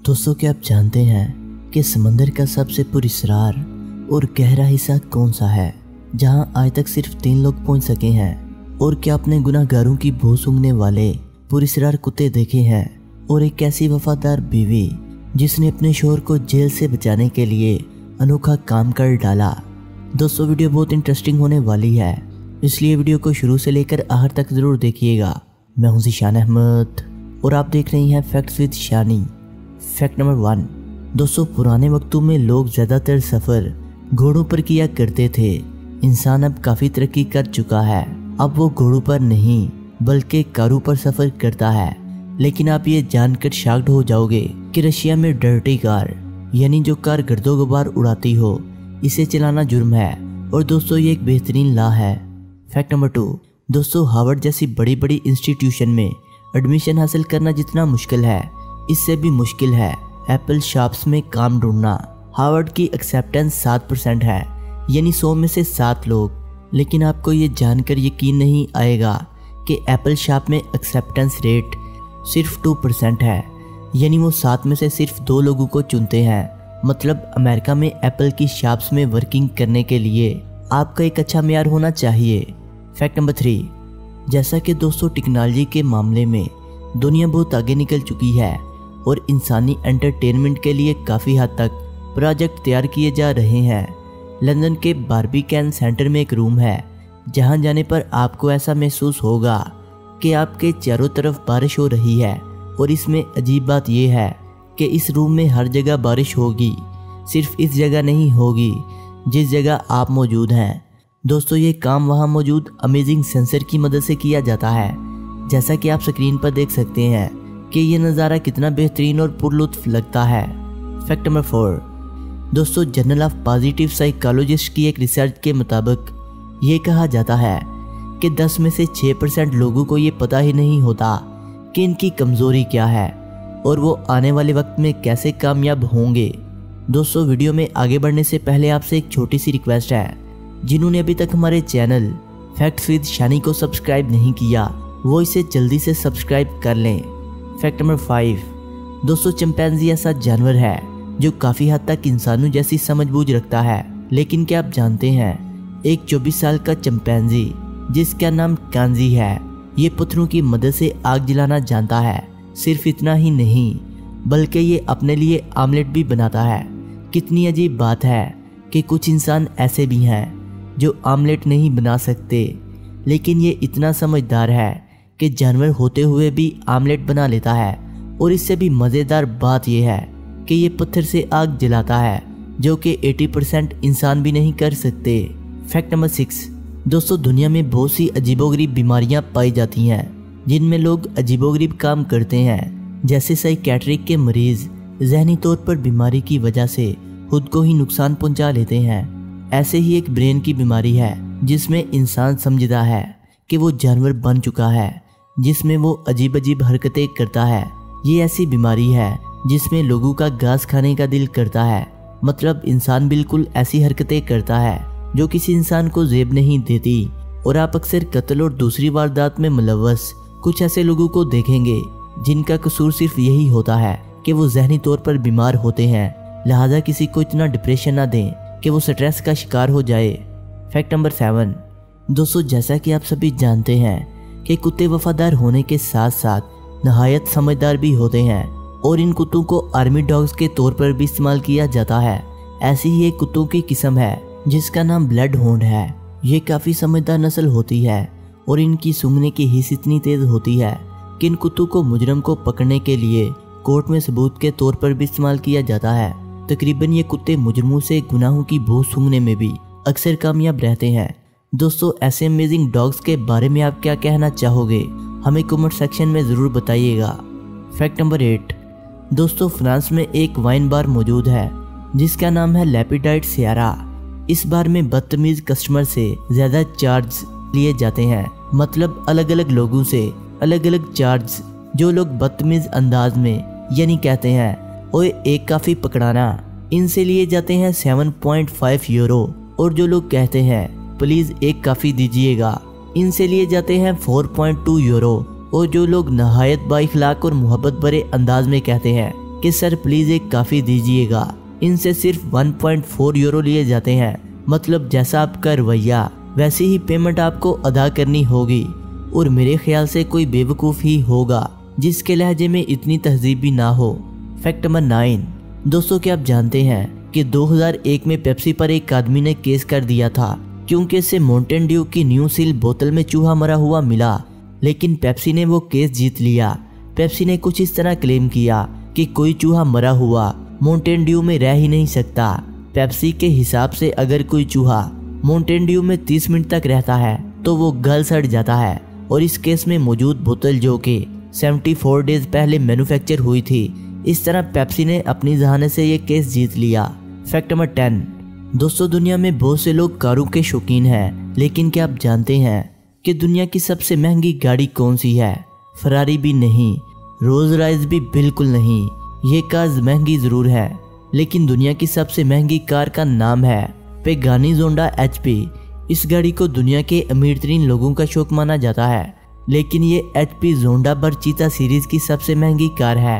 दोस्तों, क्या आप जानते हैं कि समंदर का सबसे पुरस्कार और गहरा हिस्सा कौन सा है, जहां आज तक सिर्फ 3 लोग पहुंच सके हैं? और क्या आपने गुनाहगारों की भू सूंघने वाले पुरस्कार कुत्ते देखे हैं, और एक ऐसी वफादार बीवी जिसने अपने शोहर को जेल से बचाने के लिए अनोखा काम कर डाला? दोस्तों, वीडियो बहुत इंटरेस्टिंग होने वाली है, इसलिए वीडियो को शुरू से लेकर आखिर तक जरूर देखिएगा। मैं हूं ज़ीशान अहमद और आप देख रहे हैं facts with Shani. Fact number 1। दोस्तों, पुराने वक्तों में लोग ज़्यादातर सफ़र घोड़ों पर किया करते थे। इंसान अब काफ़ी तरक्की कर चुका है, अब वो घोड़ों पर नहीं बल्कि कारों पर सफ़र करता है। लेकिन आप ये जानकर शॉक्ड हो जाओगे कि रशिया में डर्टी कार, यानी जो कार गर्दो गुबार उड़ाती हो, इसे चलाना जुर्म है। और दोस्तों, ये एक बेहतरीन लॉ है। Fact number 2। दोस्तों, हार्वर्ड जैसी बड़ी बड़ी इंस्टीट्यूशन में एडमिशन हासिल करना जितना मुश्किल है, इससे भी मुश्किल है एप्पल शॉप्स में काम ढूंढना। हार्वर्ड की एक्सेप्टेंस 7% है, यानी 100 में से 7 लोग। लेकिन आपको ये जानकर यकीन नहीं आएगा कि एप्पल शॉप में एक्सेप्टेंस रेट सिर्फ 2% है, यानी वो 7 में से सिर्फ 2 लोगों को चुनते हैं। मतलब अमेरिका में एप्पल की शॉप्स में वर्किंग करने के लिए आपका एक अच्छा मेयार होना चाहिए। Fact number 3। जैसा कि दोस्तों, टेक्नोलॉजी के मामले में दुनिया बहुत आगे निकल चुकी है और इंसानी एंटरटेनमेंट के लिए काफ़ी हद तक प्रोजेक्ट तैयार किए जा रहे हैं। लंदन के बार्बिकन सेंटर में एक रूम है जहां जाने पर आपको ऐसा महसूस होगा कि आपके चारों तरफ बारिश हो रही है। और इसमें अजीब बात यह है कि इस रूम में हर जगह बारिश होगी, सिर्फ इस जगह नहीं होगी जिस जगह आप मौजूद हैं। दोस्तों, ये काम वहां मौजूद अमेजिंग सेंसर की मदद से किया जाता है। जैसा कि आप स्क्रीन पर देख सकते हैं कि ये नज़ारा कितना बेहतरीन और पुरलुत्फ लगता है। Fact number 4। दोस्तों, जर्नल ऑफ पॉजिटिव साइकोलॉजिस्ट की एक रिसर्च के मुताबिक ये कहा जाता है कि 10 में से 6% लोगों को ये पता ही नहीं होता कि इनकी कमज़ोरी क्या है और वो आने वाले वक्त में कैसे कामयाब होंगे। दोस्तों, वीडियो में आगे बढ़ने से पहले आपसे एक छोटी सी रिक्वेस्ट है। जिन्होंने अभी तक हमारे चैनल फैक्ट्स विद शानी को सब्सक्राइब नहीं किया, वो इसे जल्दी से सब्सक्राइब कर लें। Fact number 5। दोस्तों, चिंपैंजी ऐसा जानवर है जो काफ़ी हद तक इंसानों जैसी समझबूझ रखता है। लेकिन क्या आप जानते हैं, एक 24 साल का चिंपैंजी जिसका नाम कांजी है, ये पत्थरों की मदद से आग जलाना जानता है। सिर्फ इतना ही नहीं बल्कि ये अपने लिए आमलेट भी बनाता है। कितनी अजीब बात है कि कुछ इंसान ऐसे भी हैं जो आमलेट नहीं बना सकते, लेकिन ये इतना समझदार है कि जानवर होते हुए भी आमलेट बना लेता है। और इससे भी मज़ेदार बात यह है कि ये पत्थर से आग जलाता है, जो कि 80% इंसान भी नहीं कर सकते। Fact number 6। दोस्तों, दुनिया में बहुत सी अजीबोगरीब बीमारियां पाई जाती हैं जिनमें लोग अजीबोगरीब काम करते हैं। जैसे साइकेट्रिक के मरीज जहनी तौर पर बीमारी की वजह से खुद को ही नुकसान पहुंचा लेते हैं। ऐसे ही एक ब्रेन की बीमारी है जिसमें इंसान समझता है कि वो जानवर बन चुका है, जिसमें वो अजीब अजीब हरकतें करता है। ये ऐसी बीमारी है जिसमें लोगों का घास खाने का दिल करता है। मतलब इंसान बिल्कुल ऐसी हरकतें करता है जो किसी इंसान को जेब नहीं देती। और आप अक्सर कत्ल और दूसरी वारदात में मुलव्वस कुछ ऐसे लोगों को देखेंगे जिनका कसूर सिर्फ यही होता है कि वो जहनी तौर पर बीमार होते हैं। लिहाजा किसी को इतना डिप्रेशन ना दें कि वो स्ट्रेस का शिकार हो जाए। Fact number 7। दोस्तों, जैसा कि आप सभी जानते हैं कि कुत्ते वफादार होने के साथ साथ नहायत समझदार भी होते हैं और इन कुत्तों को आर्मी डॉग्स के तौर पर भी इस्तेमाल किया जाता है। ऐसी ही एक कुत्तों की किस्म है जिसका नाम ब्लड होंड है। ये काफ़ी समझदार नस्ल होती है और इनकी सूंघने की हिस्स इतनी तेज़ होती है कि इन कुत्तों को मुजरम को पकड़ने के लिए कोर्ट में सबूत के तौर पर भी इस्तेमाल किया जाता है। तकरीबन ये कुत्ते मुजरमों से गुनाहों की भू सूंघने में भी अक्सर कामयाब रहते हैं। दोस्तों, ऐसे अमेजिंग डॉग्स के बारे में आप क्या कहना चाहोगे, हमें कमेंट सेक्शन में ज़रूर बताइएगा। Fact number 8। दोस्तों, फ्रांस में एक वाइन बार मौजूद है जिसका नाम है लेपिडाइट सियारा। इस बार में बदतमीज़ कस्टमर से ज़्यादा चार्ज लिए जाते हैं। मतलब अलग अलग लोगों से अलग अलग चार्ज। जो लोग बदतमीज़ अंदाज में यानी कहते हैं ओए एक काफ़ी पकड़ाना, इनसे लिए जाते हैं 7.5 यूरो। और जो लोग कहते हैं प्लीज़ एक काफ़ी दीजिएगा, इनसे लिए जाते हैं 4.2 यूरो। और जो लोग नहायत बाइखलाक और मोहब्बत भरे अंदाज में कहते हैं कि सर प्लीज एक कॉफी दीजिएगा। इनसे सिर्फ 1.4 यूरो लिए जाते हैं। मतलब जैसा आपका रवैया वैसी ही पेमेंट आपको अदा करनी होगी। और मेरे ख्याल से कोई बेवकूफ़ ही होगा जिसके लहजे में इतनी तहजीब भी ना हो। Fact number 9। दोस्तों क्या आप जानते हैं कि 2001 में पेप्सी पर एक आदमी ने केस कर दिया था क्योंकि इसे माउंटेन ड्यू की न्यू सील बोतल में चूहा मरा हुआ मिला, लेकिन पेप्सी ने वो केस जीत लिया। पेप्सी ने कुछ इस तरह क्लेम किया कि कोई चूहा मरा हुआ माउंटेन ड्यू में रह ही नहीं सकता। पेप्सी के हिसाब से अगर कोई चूहा माउंटेन ड्यू में 30 मिनट तक रहता है तो वो गल सड़ जाता है। और इस केस में मौजूद बोतल जो कि 74 डेज पहले मैन्युफैक्चर हुई थी, इस तरह पेप्सी ने अपनी जहाने से ये केस जीत लिया। Fact number 10। दोस्तों दुनिया में बहुत से लोग कारों के शौकीन हैं, लेकिन क्या आप जानते हैं कि दुनिया की सबसे महंगी गाड़ी कौन सी है? फरारी भी नहीं, रोल्स रॉयस भी बिल्कुल नहीं। ये कार महंगी जरूर है, लेकिन दुनिया की सबसे महंगी कार का नाम है पेगानी जोंडा HP। इस गाड़ी को दुनिया के अमीर तरीन लोगों का शौक माना जाता है, लेकिन ये HP जोंडा बरचीता सीरीज की सबसे महंगी कार है।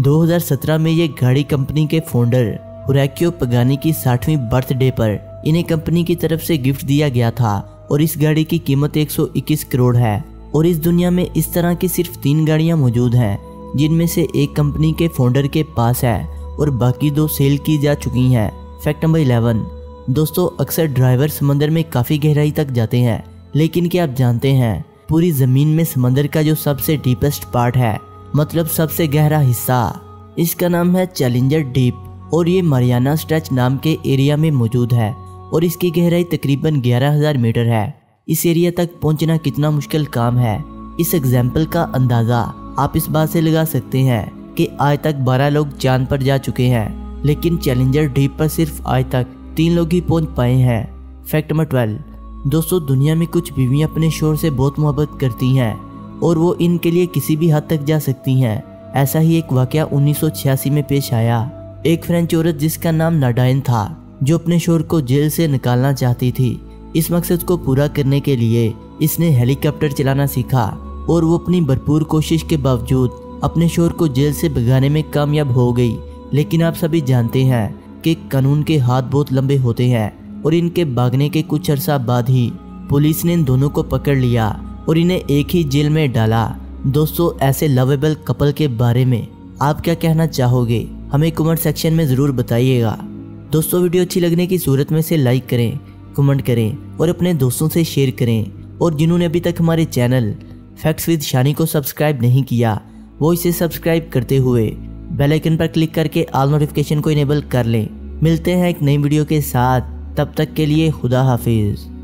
2017 में ये गाड़ी कंपनी के फाउंडर होराक्यो पगानी की 60वीं बर्थडे पर इन्हें कंपनी की तरफ से गिफ्ट दिया गया था और इस गाड़ी की कीमत 121 करोड़ है। और इस दुनिया में इस तरह की सिर्फ 3 गाड़ियां मौजूद हैं, जिनमें से एक कंपनी के फाउंडर के पास है और बाकी 2 सेल की जा चुकी हैं। Fact number 11। दोस्तों अक्सर ड्राइवर समंदर में काफ़ी गहराई तक जाते हैं, लेकिन क्या आप जानते हैं पूरी ज़मीन में समंदर का जो सबसे डीपेस्ट पार्ट है, मतलब सबसे गहरा हिस्सा, इसका नाम है चैलेंजर डीप और ये मारियाना स्ट्रेच नाम के एरिया में मौजूद है और इसकी गहराई तकरीबन 11,000 मीटर है। इस एरिया तक पहुंचना कितना मुश्किल काम है, इस एग्जाम्पल का अंदाज़ा आप इस बात से लगा सकते हैं कि आज तक 12 लोग चांद पर जा चुके हैं, लेकिन चैलेंजर डीप पर सिर्फ आज तक 3 लोग ही पहुंच पाए हैं। Fact number 12। दोस्तों दुनिया में कुछ बीवियां अपने शोहर से बहुत मोहब्बत करती हैं और वो इनके लिए किसी भी हद तक जा सकती हैं। ऐसा ही एक वाकया 1986 में पेश आया। एक फ्रेंच औरत जिसका नाम नाडाइन था, जो अपने शोहर को जेल से निकालना चाहती थी। इस मकसद को पूरा करने के लिए इसने हेलीकॉप्टर चलाना सीखा और वो अपनी भरपूर कोशिश के बावजूद अपने शोहर को जेल से भगाने में कामयाब हो गई। लेकिन आप सभी जानते हैं कि कानून के हाथ बहुत लंबे होते हैं और इनके भागने के कुछ अरसा बाद ही पुलिस ने इन दोनों को पकड़ लिया और इन्हें एक ही जेल में डाला। दोस्तों ऐसे लवेबल कपल के बारे में आप क्या कहना चाहोगे, हमें कमेंट सेक्शन में ज़रूर बताइएगा। दोस्तों वीडियो अच्छी लगने की सूरत में से लाइक करें, कमेंट करें और अपने दोस्तों से शेयर करें। और जिन्होंने अभी तक हमारे चैनल फैक्ट्स विद शानी को सब्सक्राइब नहीं किया, वो इसे सब्सक्राइब करते हुए बेल आइकन पर क्लिक करके ऑल नोटिफिकेशन को इनेबल कर लें। मिलते हैं एक नई वीडियो के साथ, तब तक के लिए खुदा हाफिज़।